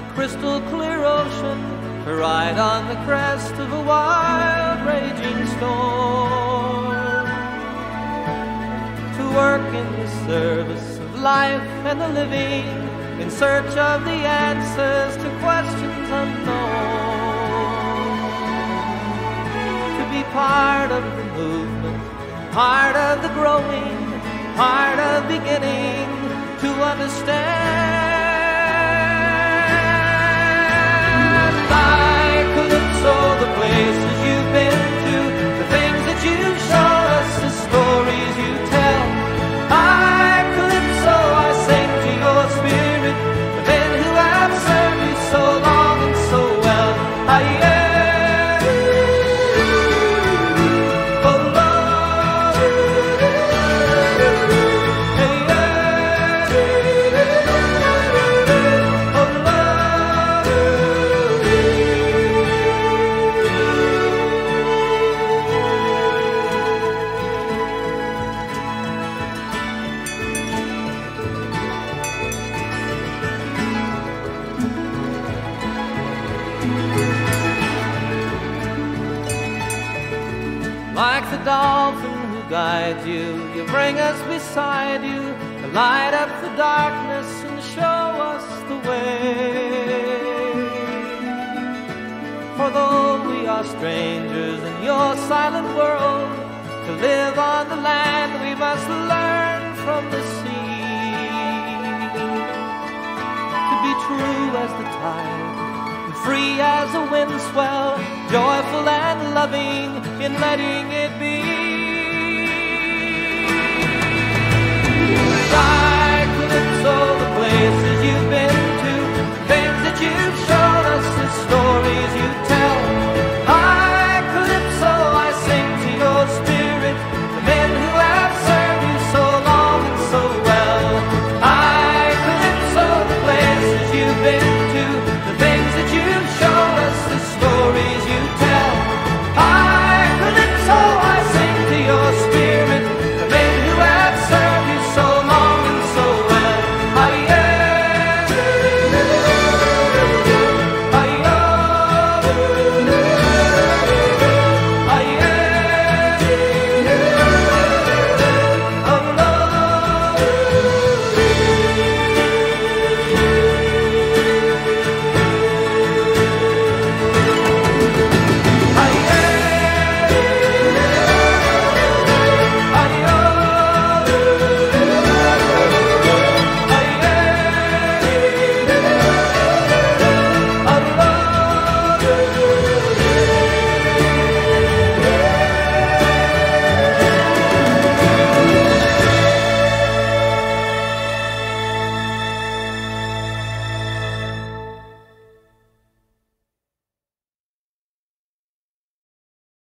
crystal clear ocean, to ride on the crest of a wild raging storm, to work in the service of life and the living, in search of the answers to questions unknown, to be part of the movement, part of the growing, part of beginning to understand. Like Calypso, the places you've been to, the things that you've shown us, the stories you tell. Like Calypso, I sing to your spirit, the men who have served you so long and so well. Like the dolphin who guides you, you bring us beside you, to light up the darkness and show us the way. For though we are strangers in your silent world, to live on the land we must learn from the sea, to be true as the tide, free as a wind swell, joyful and loving in letting it be. Like Calypso, the places you've been to, things that you've shown us, the stories you tell. Like Calypso, I sing to your spirit, the men who have served you so long and so well. Like Calypso, the places you've been to,